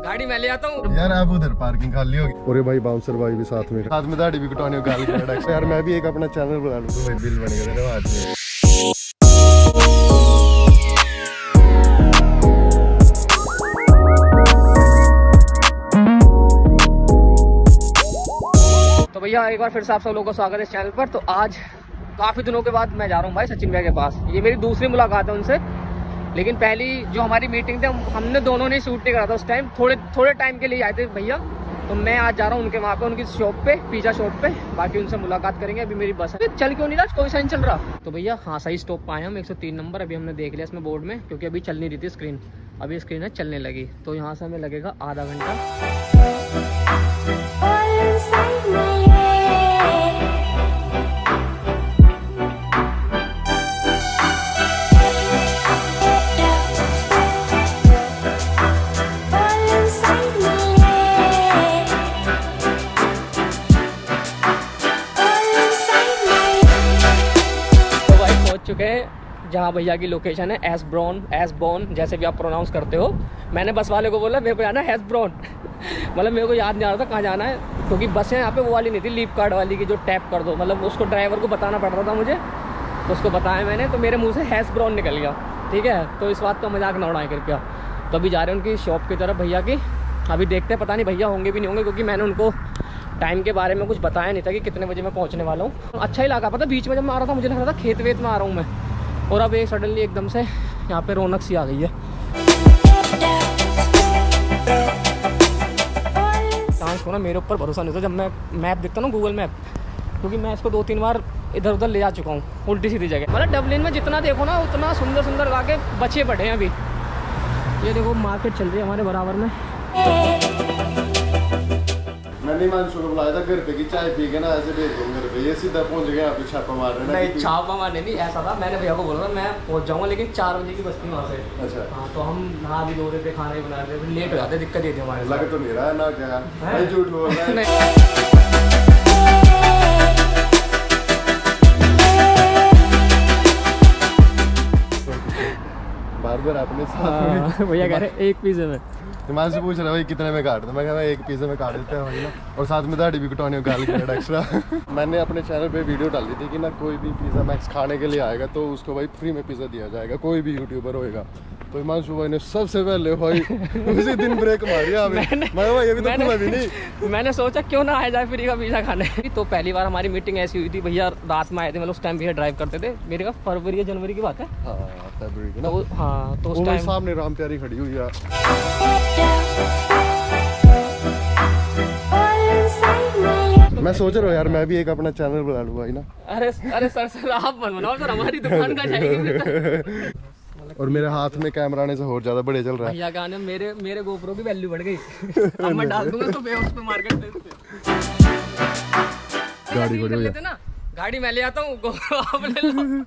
गाड़ी मैं ले आता हूँ यार। आप उधर पार्किंग खाली होगी। और भाई बाउंसर भाई भी साथ में दाढ़ी भी कटवानी होगी यार। मैं भी एक अपना चैनल बना लूँ तो बिल बनेगा तेरे हाथ में। तो भैया एक बार फिर से आप सब लोगों का स्वागत है इस चैनल पर। तो आज काफ़ी दिनों के बाद मैं जा रहा हूँ भाई सचिन भैया के पास। ये मेरी दूसरी मुलाकात है उनसे, लेकिन पहली जो हमारी मीटिंग थी हमने दोनों ने शूट नहीं करा था उस टाइम। थोड़े टाइम के लिए आए थे भैया। तो मैं आज जा रहा हूँ उनके वहाँ पे, उनकी शॉप पे, पिज़्ज़ा शॉप पे। बाकी उनसे मुलाकात करेंगे। अभी मेरी बस है, चल क्यों नहीं रहा, कोई साइन चल रहा। तो भैया हाँ सही स्टॉप पे आए हम, 103 नंबर। अभी हमने देख लिया इसमें बोर्ड में, क्योंकि अभी चल नहीं रही थी स्क्रीन। अभी स्क्रीन है चलने लगी। तो यहाँ से हमें लगेगा आधा घंटा। चुके हैं जहाँ भैया की लोकेशन है, एसब्रॉन जैसे भी आप प्रोनाउंस करते हो। मैंने बस वाले को बोला मेरे को जाना है एसब्रॉन मतलब मेरे को याद नहीं आ रहा था कहाँ जाना है, क्योंकि बसें यहाँ पे वो वाली नहीं थी लीप कार्ड वाली की जो टैप कर दो। मतलब उसको ड्राइवर को बताना पड़ रहा था मुझे, तो उसको बताया मैंने, तो मेरे मुँह से एसब्रॉन निकल गया। ठीक है, तो इस बात का मजाक ना उड़ाएं कृपया। तो अभी जा रहे हैं उनकी शॉप की तरफ भैया की। अभी देखते हैं, पता नहीं भैया होंगे भी नहीं होंगे, क्योंकि मैंने उनको टाइम के बारे में कुछ बताया नहीं था कि कितने बजे मैं पहुंचने वाला हूँ। अच्छा ही लगा, पता बीच में जब मैं आ रहा था मुझे लग रहा था खेत वेत में आ रहा हूँ मैं, और अब एक सडनली एकदम से यहाँ पे रौनक सी आ गई है। चांस को ना मेरे ऊपर भरोसा नहीं था जब मैं मैप देखता हूँ गूगल मैप, क्योंकि मैं इसको 2-3 बार इधर उधर ले जा चुका हूँ उल्टी सीधी जगह। मतलब डबलिन में जितना देखो ना उतना सुंदर सुंदर इलाके बचे पड़े हैं। अभी ये देखो मार्केट चल रही है हमारे बराबर में। मैंने मानसू को बुलाया था घर पे की चाय पी के ना ऐसे भेज दूँ घर पे, ये सीधा पहुंच गया यहाँ पे छापा मार रहे। नहीं छापा मारने नहीं, ऐसा था मैंने भैया को बोला था मैं पहुंच जाऊंगा, लेकिन 4 बजे की बस थी वहाँ से। अच्छा हाँ, तो हम नहा भी धो रहे थे, खाना भी बना रहे थे, लेट हो जाते, दिक्कत ये थी हमारे। लग तो नहीं रहा ना क्या भाई, झूठ बोल रहा है। बार आपने भैया कह रहे एक पिज़्ज़े में। दिमाग से पूछ रहा भाई कितने में काट दो, मैं कह रहा एक पिज़्ज़ा में काट देते हैं भाई ना, और साथ में दाढ़ी भी कटवानी होगी एक्स्ट्रा। मैंने अपने चैनल पे वीडियो डाली थी कि ना कोई भी पिज़्ज़ा मैक्स खाने के लिए आएगा तो उसको भाई फ्री में पिज़्ज़ा दिया जाएगा, कोई भी यूट्यूबर होएगा। तो हिमांशु भाई ने सबसे पहले भाई उसी दिन ब्रेक मारिया। मैंने सोचा क्यों ना आ जाए फ्री का पिज़्ज़ा खाने। तो पहली बार हमारी मीटिंग ऐसी हुई थी, भैया रात में आए थे, मतलब उस टाइम भैया ड्राइव करते थे। मेरे का फरवरी या जनवरी की बात है। फरवरी की ना। हाँ तो उस टाइम सामने राम प्यारी खड़ी हुई है। मैं सोच रहा हूँ यार मैं भी एक अपना चैनल बना लूँ भाई ना। अरे सर आप बनवाओ सर, हमारी दुकान का जाएगी। और मेरे हाथ में कैमरा आने से और ज्यादा बड़े चल रहा है भैया गाने। मेरे गोप्रो की वैल्यू बढ़ गई। अब मैं डाल दूंगा तो उस पे मार्केट गाड़ी बढ़ लेते ना, गाड़ी मैं ले आता हूँ, गोप्रो आप ले लो।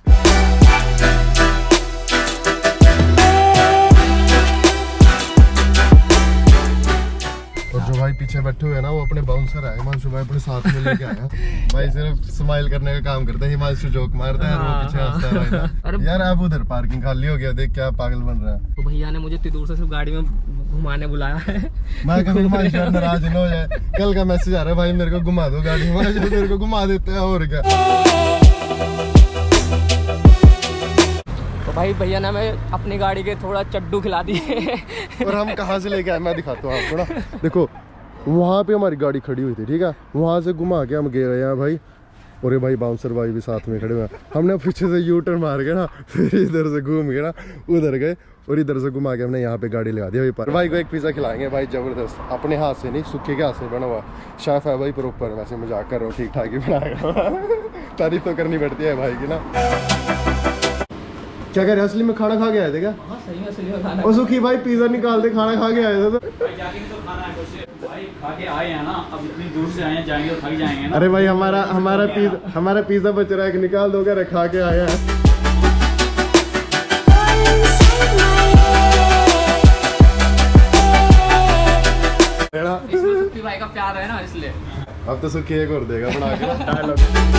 और जो भाई पीछे बैठे हुए हैं ना वो अपने बाउंसर है, हिमांशु भाई अपने साथ में लेके आया। भाई सिर्फ स्माइल करने का काम करता है, हिमांशु जोक मारता है और वो पीछे हंसता है भाई ना। यार आप उधर पार्किंग खाली हो गया, देख क्या पागल बन रहा है। तो भैया ने मुझे इतनी दूर से सिर्फ गाड़ी में घुमाने बुलाया है। मैं कहूँ हिमांशु नाराज न हो जाए, कल का मैसेज आ रहा है भाई मेरे को घुमा दो गाड़ी, मेरे को घुमा देते हैं और क्या। तो भाई भैया ने हमें अपनी गाड़ी के थोड़ा चड्डू खिला दिए। और हम कहाँ से लेके आए मैं दिखाता हूँ आपको ना। देखो वहाँ पे हमारी गाड़ी खड़ी हुई थी, ठीक है, वहाँ से घुमा के हम गए रहे हैं भाई। और ये भाई बाउंसर भाई भी साथ में खड़े हुए हैं। हमने पीछे से यू टर्न मार के ना फिर इधर से घूम के ना उधर गए, और इधर से घुमा के हमने यहाँ पे गाड़ी लगा दी। भाई भाई को एक पिज़्ज़ा खिलाएंगे भाई जबरदस्त, अपने हाथ से नहीं सूखे के हाथ से बना हुआ। शेफ है भाई प्रॉपर, वैसे मजाक कर रहा हूँ, ठीक ठाक ही बनाएगा। तारीफ तो करनी पड़ती है भाई की ना। क्या कह रहे असली में खाना खा के आए थे क्या? हाँ, सही में असली में खाना। और सुखी भाई पिज़्ज़ा निकाल दे, खाना खा के आए थे। तो भाई खा के आए हैं ना, अब इतनी दूर से आए जाएंगे तो थक जाएंगे ना। अरे भाई हमारा पिज़्ज़ा बच रहा है कि निकाल दो, क्या खा के आए हैं। इसमें सुखी भाई का प्यार है ना, इसलिए। अब तो सुखी एक और देगा बना के।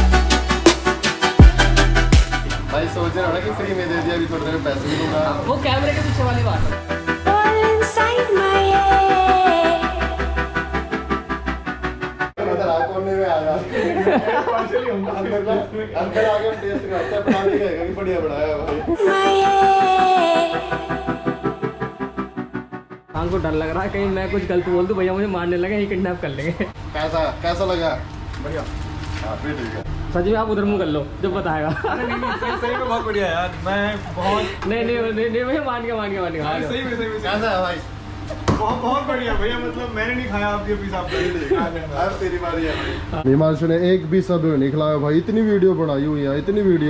भाई सोच रहा ना कि फ्री में दे दिया, अभी थोड़ी देर में पैसे भी दूंगा। वो कैमरे के पीछे वाली बात है। अंदर आके हम टेस्ट करते हैं, बना देगा कि बढ़िया बनाया भाई। हमको डर लग रहा है कहीं मैं कुछ गलत बोल दूं, भैया मुझे मारने लगे, ही किडनैप कर लेंगे। कैसा लगा? बढ़िया। हाँ फिर ठीक है। सच में आप उधर मुँह कर लो जब बताएगा। सही में बहुत बढ़िया यार, मैं बहुत नहीं भैया मान के सही में कैसा है भाई? बहुत बढ़िया भैया, मतलब मैंने नहीं खाया आपके पिज़्ज़ा। अब तेरी बारी है भाई। हिमांशु ने एक भी सब नहीं खिलाया भाई, इतनी वीडियो बनाई हुई है,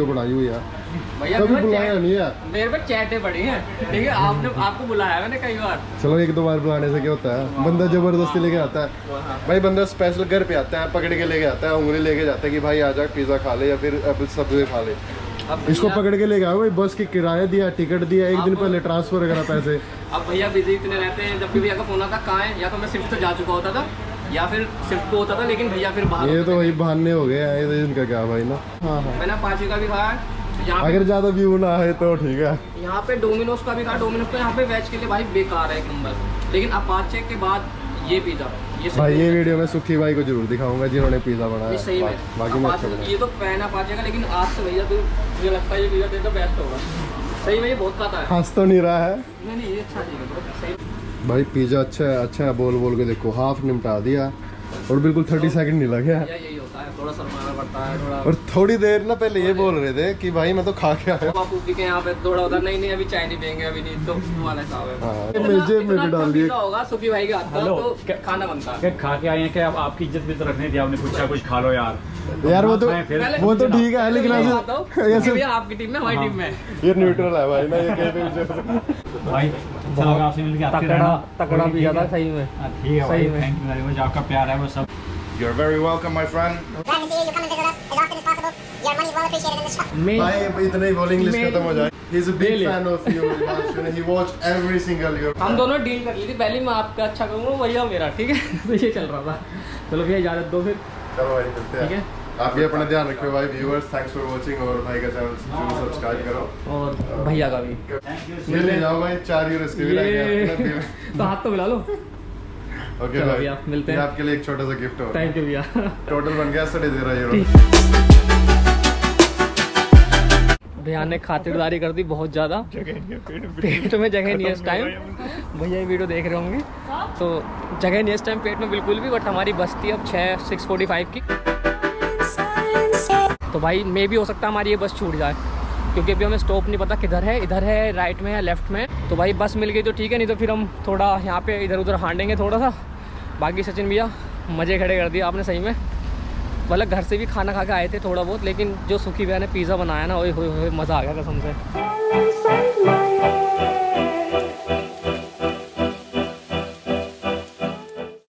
भैया कभी बुलाया नहीं है। मेरे पे चैटें पड़ी हैं, ठीक है, आपको बुलाया मैंने कई बार। चलो एक दो बार बुलाने से क्या होता है, बंदा जबरदस्ती लेके आता है भाई, बंदा स्पेशल घर पे आता है, पकड़ के लेके आता है, उंगली लेके जाता है कि भाई आ जा पिज्जा खा ले या फिर अब सब्जी खा ले। इसको पकड़ के लेके आओ भाई, बस की किराया दिया, टिकट दिया, एक दिन पहले ट्रांसफर करा पैसे। अब भैया बिजी इतने रहते हैं, जब भी भैया का फोन आता कहाँ है, या तो मैं शिफ्ट से जा चुका होता था या फिर शिफ्ट को होता था, लेकिन भैया फिर बाहर। ये तो वही बहाने हो गए हैं, ये इनका क्या भाई ना। हाँ मैंने अपाचे का भी खाया, अगर ज्यादा व्यू ना आए तो ठीक है। यहाँ पे डोमिनोज का भी खाया, डोमिनोज तो यहाँ पे वेज के लिए भाई बेकार है एक नंबर, लेकिन अपाचे के बाद ये पिज़्ज़ा भाई ये वीडियो में सुखी भाई को जरूर दिखाऊंगा जिन्होंने पिज़्ज़ा बनाया। सही में बाकी मैं अच्छा ये तो फैन अपाचे का, लेकिन आज से भैया तो मुझे लगता है ये पिज़्ज़ा तो बेस्ट होगा। सही में ये बहुत खाता है। हंस तो नहीं रहा है। नहीं ये अच्छा नहीं है सही। भाई पिज़्ज़ा अच्छा है, बोल के देखो, हाफ निपटा दिया और बिल्कुल 30 सेकंड नहीं लगे। यही होता है, थोड़ा शर्माना पड़ता है थोड़ा। और थोड़ी देर ना पहले ये बोल रहे थे कि भाई मैं तो खा के आया। बापू के यहाँ पे थोड़ा उधर नहीं अभी चाय नहीं देंगे, अभी नहीं तो वाला हिसाब है। हाँ, मेरे डाल दिए होगा सुखी भाई के हाथ का, तो खाना बनता है। खा के आए हैं क्या? अब आपकी इज्जत भी तो रखने दी, आपने पूछा कुछ खा लो यार। वो तो ठीक है, लेकिन ऐसे आपकी टीम में हमारी टीम में ये न्यूट्रल है भाई ना, ये कहीं भाई आपसे मिलके तकड़ा भी ज्यादा सही में। ठीक है भाई, थैंक यू वेरी मच, आपका प्यार है वो सब। You're very welcome, my friend. Glad to see you. You come and visit us as often as possible. Your money is well appreciated in this shop. भाई इतना ही बोल, इंग्लिश खत्म हो जाए। He's a big fan of you. He watched every single your. हम दोनों deal कर ली थी, पहले मैं आपका अच्छा करूँगा, भैया मेरा, ठीक है। तो ये चल रहा था। चलो भैया इजाजत दो फिर। चलो भाई मिलते हैं। ठीक है। आप भी अपना ध्यान रखियो भाई, व्यूअर्स थैंक्स फॉर वाचिंग, और भाई का चैनल जरूर सब्सक्राइब करो और भैया का भी। मिलते जाओ भाई, 4 यूरो इसके भी रह गए। तो हाथ तो मिला लो। ओके चलो भाई भैया मिलते हैं। आपके लिए एक छोटा सा गिफ्ट हो। थैंक यू भैया। टोटल बन गया 13.5 यूरो। भैया ने खातिरदारी कर दी बहुत ज़्यादा, पेट में जगह नहीं है इस टाइम। भैया ये वीडियो देख रहे होंगे तो जगह नहीं है इस टाइम पेट में बिल्कुल भी, बट हमारी बस थी अब 6:45 की, तो भाई मे भी हो सकता है हमारी ये बस छूट जाए, क्योंकि अभी हमें स्टॉप नहीं पता किधर है, इधर है, राइट में है, लेफ्ट में। तो भाई बस मिल गई तो ठीक है, नहीं तो फिर हम थोड़ा यहाँ पे इधर उधर हांडेंगे थोड़ा सा। बाकी सचिन भैया मज़े खड़े कर दिए आपने सही में, मतलब घर से भी खाना खा के आए थे थोड़ा बहुत, लेकिन जो सुखी भैया ने पिज़्ज़ा बनाया ना, ओए होए मज़ा आ गया कसम से।